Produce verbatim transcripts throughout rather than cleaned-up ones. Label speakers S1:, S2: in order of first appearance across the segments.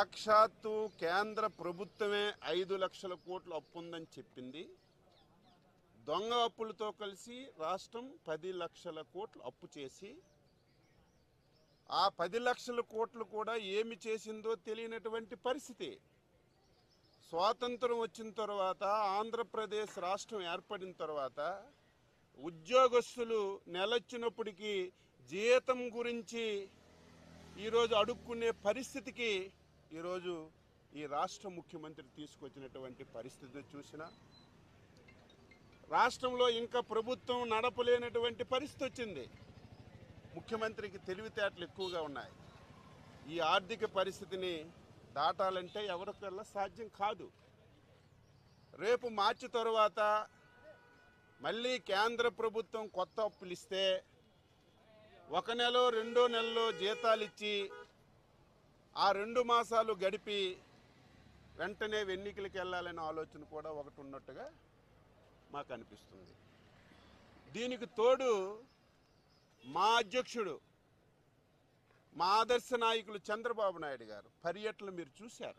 S1: సాక్షాత్తు కేంద్ర ప్రభుత్వమే ఐదు లక్షల కోట్ల అప్పు ఉందని చెప్పింది. దొంగ అప్పులతో కలిసి రాష్ట్రం పది లక్షల కోట్లు అప్పు చేసి ఆ పది లక్షల కోట్లు కూడా ఏమి చేసిందో తెలియనటువంటి పరిస్థితి. స్వాతంత్రం వచ్చిన తర్వాత ఆంధ్రప్రదేశ్ రాష్ట్రం ఏర్పడిన తర్వాత ఉద్యోగస్తులు నెలొచ్చినప్పటికీ జీతం గురించి ఈరోజు అడుక్కునే పరిస్థితికి ఈరోజు ఈ రాష్ట్ర ముఖ్యమంత్రి తీసుకొచ్చినటువంటి పరిస్థితిని చూసినా రాష్ట్రంలో ఇంకా ప్రభుత్వం నడపలేనటువంటి పరిస్థితి వచ్చింది. ముఖ్యమంత్రికి తెలివితేటలు ఎక్కువగా ఉన్నాయి. ఈ ఆర్థిక పరిస్థితిని దాటాలంటే ఎవరికల్లా సాధ్యం కాదు. రేపు మార్చి తర్వాత మళ్ళీ కేంద్ర ప్రభుత్వం కొత్త అప్పులు ఇస్తే ఒక నెల రెండో నెలలో జీతాలు ఇచ్చి ఆ రెండు మాసాలు గడిపి వెంటనే ఎన్నికలకు వెళ్ళాలనే ఆలోచన కూడా ఒకటి ఉన్నట్టుగా మాకు అనిపిస్తుంది. దీనికి తోడు మా అధ్యక్షుడు మా ఆదర్శ నాయకులు చంద్రబాబు నాయుడు గారు పర్యటనలు మీరు చూశారు.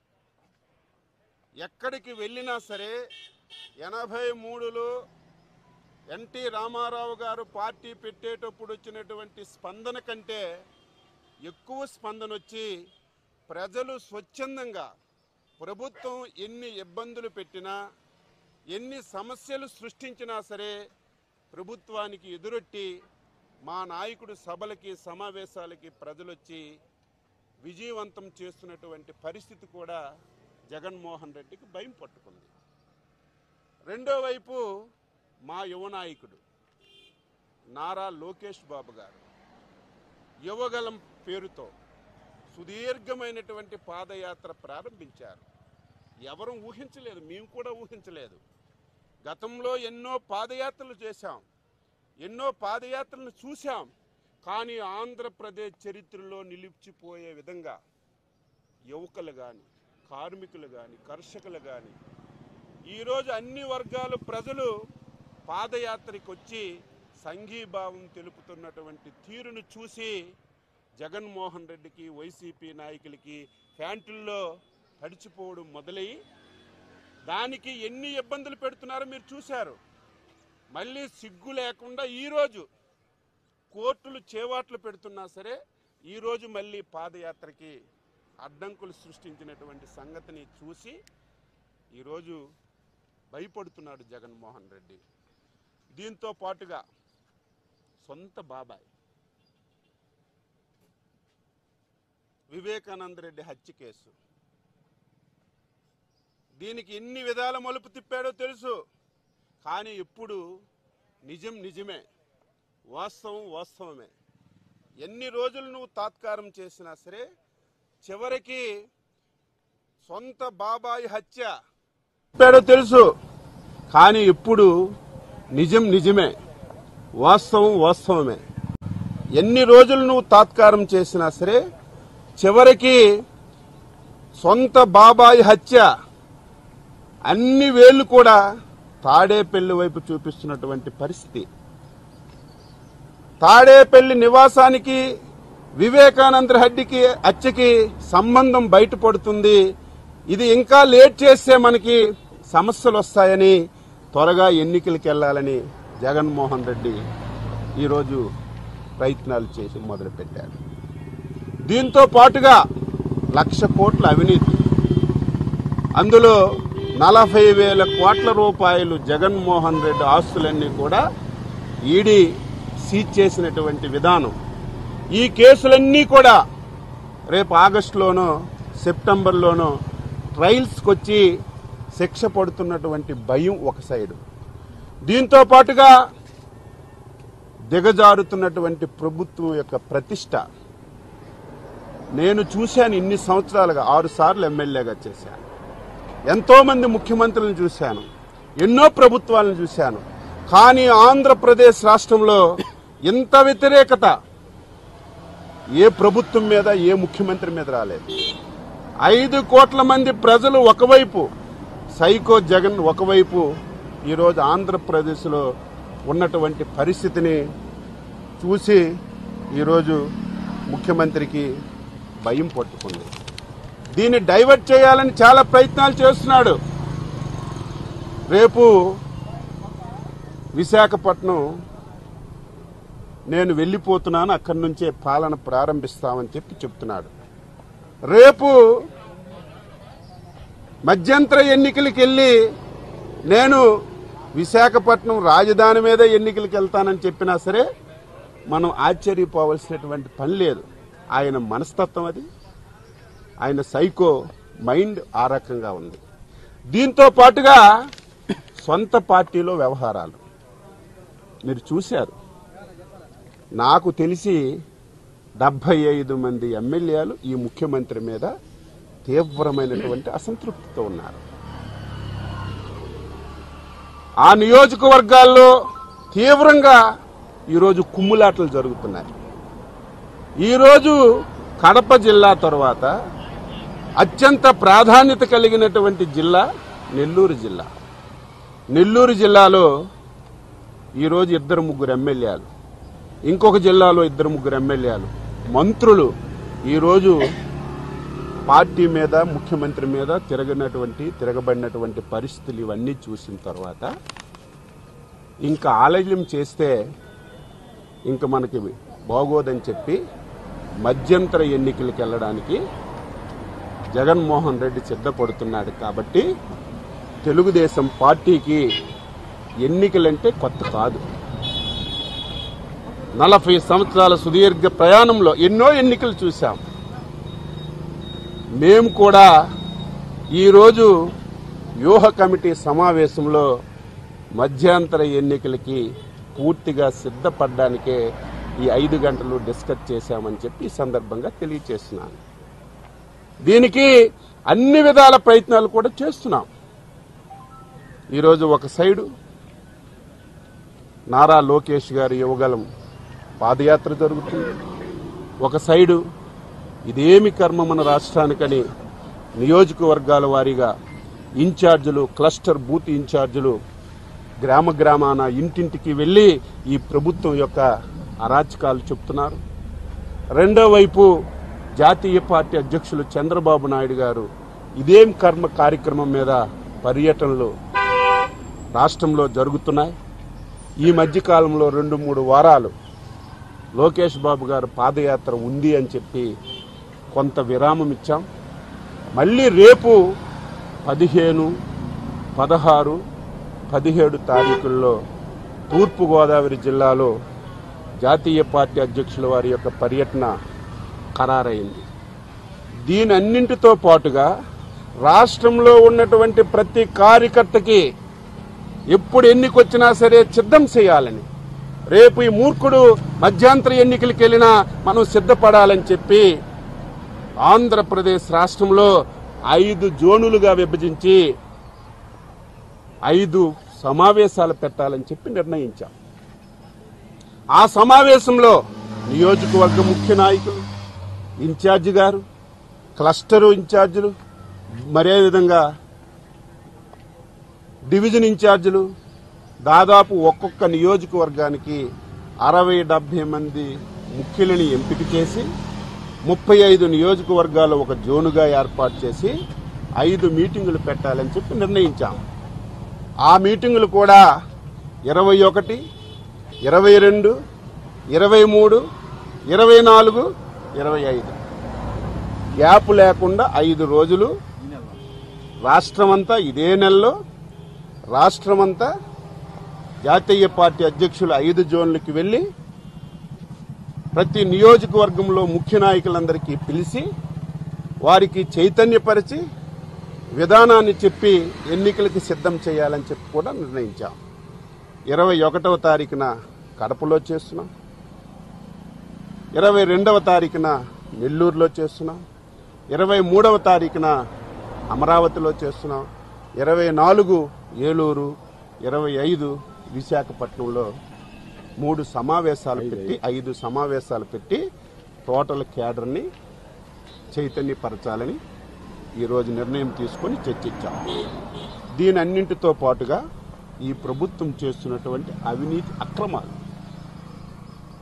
S1: ఎక్కడికి వెళ్ళినా సరే ఎనభై మూడులో ఎన్టీ రామారావు గారు పార్టీ పెట్టేటప్పుడు వచ్చినటువంటి స్పందన కంటే ఎక్కువ స్పందన వచ్చి ప్రజలు స్వచ్ఛందంగా ప్రభుత్వం ఎన్ని ఇబ్బందులు పెట్టినా ఎన్ని సమస్యలు సృష్టించినా సరే ప్రభుత్వానికి ఎదురొట్టి మా నాయకుడు సభలకి సమావేశాలకి ప్రజలు వచ్చి విజయవంతం చేస్తున్నటువంటి పరిస్థితి కూడా జగన్మోహన్ రెడ్డికి భయం పట్టుకుంది. రెండో వైపు మా యువ నాయకుడు నారా లోకేష్ బాబు గారు యువగలం పేరుతో సుదీర్ఘమైనటువంటి పాదయాత్ర ప్రారంభించారు. ఎవరూ ఊహించలేదు, మేము కూడా ఊహించలేదు. గతంలో ఎన్నో పాదయాత్రలు చేశాం, ఎన్నో పాదయాత్రలను చూశాం. కానీ ఆంధ్రప్రదేశ్ చరిత్రలో నిలిచిపోయే విధంగా యువకులు కానీ కార్మికులు కానీ కర్షకులు కానీ ఈరోజు అన్ని వర్గాల ప్రజలు పాదయాత్రకు వచ్చి సంఘీభావం తెలుపుతున్నటువంటి తీరును చూసి జగన్మోహన్ రెడ్డికి వైసీపీ నాయకులకి ప్యాంటుల్లో తడిచిపోవడం మొదలయ్యి దానికి ఎన్ని ఇబ్బందులు పెడుతున్నారో మీరు చూశారు. మళ్ళీ సిగ్గు లేకుండా ఈరోజు కోర్టులు చేవాట్లు పెడుతున్నా సరే ఈరోజు మళ్ళీ పాదయాత్రకి అడ్డంకులు సృష్టించినటువంటి సంగతిని చూసి ఈరోజు భయపడుతున్నాడు జగన్మోహన్ రెడ్డి. దీంతో పాటుగా సొంత బాబాయ్ వివేకానంద రెడ్డి హత్య కేసు, దీనికి ఎన్ని విధాల మలుపు తిప్పాడో తెలుసు. కానీ ఇప్పుడు నిజం నిజమే, వాస్తవం వాస్తవమే. ఎన్ని రోజులు నువ్వు తాత్కారం చేసినా సరే చివరికి సొంత బాబాయ్ హత్య చెప్పాడో తెలుసు. కానీ ఇప్పుడు నిజం నిజమే, వాస్తవం వాస్తవమే. ఎన్ని రోజులు నువ్వు తాత్కారం చేసినా సరే చివరికి సొంత బాబాయ్ హత్య అన్ని వేళ్లు కూడా తాడేపల్లి వైపు చూపిస్తున్నటువంటి పరిస్థితి. తాడేపల్లి నివాసానికి వివేకానంద రెడ్డికి హత్యకి సంబంధం బయటపడుతుంది. ఇది ఇంకా లేట్ చేస్తే మనకి సమస్యలు వస్తాయని త్వరగా ఎన్నికలకు వెళ్లాలని జగన్మోహన్ రెడ్డి ఈరోజు ప్రయత్నాలు చేసి మొదలుపెట్టారు. దీంతో పాటుగా లక్ష కోట్ల అవినీతి, అందులో నలభై వేల కోట్ల రూపాయలు జగన్మోహన్ రెడ్డి ఆస్తులన్నీ కూడా ఈడీ సీజ్ చేసినటువంటి విధానం. ఈ కేసులన్నీ కూడా రేపు ఆగస్టులోనో సెప్టెంబర్లోనో ట్రయల్స్కి వచ్చి శిక్ష పడుతున్నటువంటి భయం ఒక సైడు. దీంతో పాటుగా దిగజారుతున్నటువంటి ప్రభుత్వం యొక్క ప్రతిష్ట. నేను చూశాను ఇన్ని సంవత్సరాలుగా, ఆరు సార్లు ఎమ్మెల్యేగా చేశాను, ఎంతోమంది ముఖ్యమంత్రులను చూశాను, ఎన్నో ప్రభుత్వాలను చూశాను. కానీ ఆంధ్రప్రదేశ్ రాష్ట్రంలో ఇంత వ్యతిరేకత ఏ ప్రభుత్వం మీద ఏ ముఖ్యమంత్రి మీద రాలేదు. ఐదు కోట్ల మంది ప్రజలు ఒకవైపు, సైకో జగన్ ఒకవైపు ఈరోజు ఆంధ్రప్రదేశ్లో ఉన్నటువంటి పరిస్థితిని చూసి ఈరోజు ముఖ్యమంత్రికి భయం పట్టుకుంది. దీన్ని డైవర్ట్ చేయాలని చాలా ప్రయత్నాలు చేస్తున్నాడు. రేపు విశాఖపట్నం నేను వెళ్ళిపోతున్నాను, అక్కడి నుంచే పాలన ప్రారంభిస్తామని చెప్పి చెప్తున్నాడు. రేపు మధ్యంతర ఎన్నికలకు వెళ్ళి నేను విశాఖపట్నం రాజధాని మీద ఎన్నికలకు వెళ్తానని చెప్పినా సరే మనం ఆశ్చర్యపోవలసినటువంటి పని లేదు. ఆయన మనస్తత్వం అది, ఆయన సైకో మైండ్ ఆ రకంగా ఉంది. దీంతో పాటుగా సొంత పార్టీలో వ్యవహారాలు మీరు చూశారు. నాకు తెలిసి డెబ్బై ఐదు మంది ఎమ్మెల్యేలు ఈ ముఖ్యమంత్రి మీద తీవ్రమైనటువంటి అసంతృప్తితో ఉన్నారు. ఆ నియోజకవర్గాల్లో తీవ్రంగా ఈరోజు కుమ్ములాటలు జరుగుతున్నాయి. ఈరోజు కడప జిల్లా తర్వాత అత్యంత ప్రాధాన్యత కలిగినటువంటి జిల్లా నెల్లూరు జిల్లా. నెల్లూరు జిల్లాలో ఈరోజు ఇద్దరు ముగ్గురు ఎమ్మెల్యేలు, ఇంకొక జిల్లాలో ఇద్దరు ముగ్గురు ఎమ్మెల్యేలు, మంత్రులు ఈరోజు పార్టీ మీద ముఖ్యమంత్రి మీద తిరగనటువంటి తిరగబడినటువంటి పరిస్థితులు ఇవన్నీ చూసిన తర్వాత ఇంకా ఆలస్యం చేస్తే ఇంకా మనకి బాగోదని చెప్పి మధ్యంతర ఎన్నికలకు వెళ్ళడానికి జగన్మోహన్ రెడ్డి సిద్ధపడుతున్నాడు. కాబట్టి తెలుగుదేశం పార్టీకి ఎన్నికలంటే కొత్త కాదు. నలభై సంవత్సరాల సుదీర్ఘ ప్రయాణంలో ఎన్నో ఎన్నికలు చూశాం. మేము కూడా ఈరోజు వ్యూహ కమిటీ సమావేశంలో మధ్యంతర ఎన్నికలకి పూర్తిగా సిద్ధపడడానికే ఈ ఐదు గంటలు డిస్కస్ చేశామని చెప్పి ఈ సందర్భంగా తెలియజేస్తున్నాను. దీనికి అన్ని విధాల ప్రయత్నాలు కూడా చేస్తున్నాం. ఈరోజు ఒక సైడు నారా లోకేష్ గారి యువగలం పాదయాత్ర జరుగుతుంది. ఒక సైడు ఇదేమి కర్మ మన రాష్ట్రానికని నియోజకవర్గాల వారీగా ఇన్ఛార్జీలు, క్లస్టర్ బూత్ ఇన్ఛార్జీలు గ్రామ గ్రామాన ఇంటింటికి వెళ్లి ఈ ప్రభుత్వం యొక్క అరాచకాలు చెప్తున్నారు. రెండో వైపు జాతీయ పార్టీ అధ్యక్షులు చంద్రబాబు నాయుడు గారు ఇదేం కర్మ కార్యక్రమం మీద పర్యటనలు రాష్ట్రంలో జరుగుతున్నాయి. ఈ మధ్యకాలంలో రెండు మూడు వారాలు లోకేష్ బాబు గారు పాదయాత్ర ఉంది అని చెప్పి కొంత విరామం ఇచ్చాం. మళ్ళీ రేపు పదిహేను పదహారు పదిహేడు తారీఖుల్లో తూర్పుగోదావరి జిల్లాలో జాతీయ పార్టీ అధ్యక్షుల వారి యొక్క పర్యటన ఖరారైంది. దీని అన్నింటితో పాటుగా రాష్ట్రంలో ఉన్నటువంటి ప్రతి కార్యకర్తకి ఎప్పుడు ఎన్నికొచ్చినా సరే సిద్ధం చేయాలని, రేపు ఈ మూర్ఖుడు మధ్యంతర ఎన్నికలకు వెళ్ళినా మనం సిద్ధపడాలని చెప్పి ఆంధ్రప్రదేశ్ రాష్ట్రంలో ఐదు జోనులుగా విభజించి ఐదు సమావేశాలు పెట్టాలని చెప్పి నిర్ణయించాం. ఆ సమావేశంలో నియోజకవర్గ ముఖ్య నాయకులు, ఇన్ఛార్జి గారు, క్లస్టరు ఇన్ఛార్జీలు, మరే విధంగా డివిజన్ ఇన్ఛార్జీలు, దాదాపు ఒక్కొక్క నియోజకవర్గానికి అరవై డెబ్బై మంది ముఖ్యులని ఎంపిక చేసి ముప్పై ఐదు నియోజకవర్గాలు ఒక జోనుగా ఏర్పాటు చేసి ఐదు మీటింగులు పెట్టాలని చెప్పి నిర్ణయించాం. ఆ మీటింగులు కూడా ఇరవై ఒకటి ఇరవై రెండు ఇరవై మూడు ఇరవై నాలుగు ఇరవై ఐదు గ్యాప్ లేకుండా ఐదు రోజులు రాష్ట్రమంతా ఇదే నెలలో రాష్ట్రమంతా జాతీయ పార్టీ అధ్యక్షులు ఐదు జోన్లకి వెళ్లి ప్రతి నియోజకవర్గంలో ముఖ్య నాయకులందరికీ పిలిచి వారికి చైతన్యపరిచి విధానాన్ని చెప్పి ఎన్నికలకి సిద్ధం చేయాలని చెప్పి కూడా నిర్ణయించాం. ఇరవై ఒకటవ తారీఖున కడపలో చేస్తున్నాం, ఇరవై రెండవ తారీఖున నెల్లూరులో చేస్తున్నాం, ఇరవై మూడవ తారీఖున అమరావతిలో చేస్తున్నాం, ఇరవై నాలుగు ఏలూరు, ఇరవై ఐదు విశాఖపట్నంలో మూడు సమావేశాలు పెట్టి ఐదు సమావేశాలు పెట్టి టోటల్ క్యాడర్ని చైతన్యపరచాలని ఈరోజు నిర్ణయం తీసుకొని చర్చించాం. దీని అన్నింటితో పాటుగా ఈ ప్రభుత్వం చేస్తున్నటువంటి అవినీతి అక్రమాలు,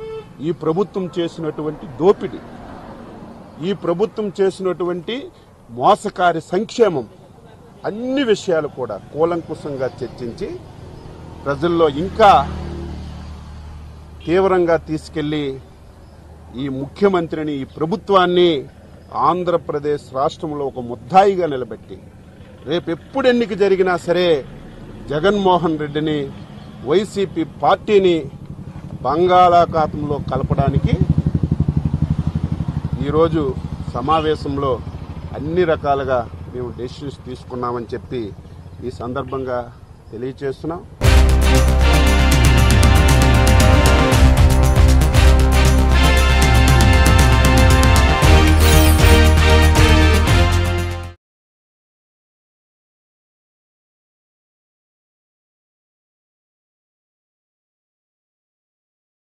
S1: ఈ ప్రభుత్వం చేసినటువంటి దోపిడీ, ఈ ప్రభుత్వం చేసినటువంటి మోసకారి సంక్షేమం అన్ని విషయాలు కూడా కూలంకుషంగా చర్చించి ప్రజల్లో ఇంకా తీవ్రంగా తీసుకెళ్లి ఈ ముఖ్యమంత్రిని ఈ ప్రభుత్వాన్ని ఆంధ్రప్రదేశ్ రాష్ట్రంలో ఒక ముద్దాయిగా నిలబెట్టి రేపు ఎప్పుడు ఎన్నిక జరిగినా సరే జగన్మోహన్ రెడ్డిని వైసీపీ పార్టీని బంగాళాఖాతంలో కలపడానికి ఈరోజు సమావేశంలో అన్ని రకాలుగా మేము డెసిషన్స్ తీసుకున్నామని చెప్పి ఈ సందర్భంగా తెలియజేస్తున్నాం.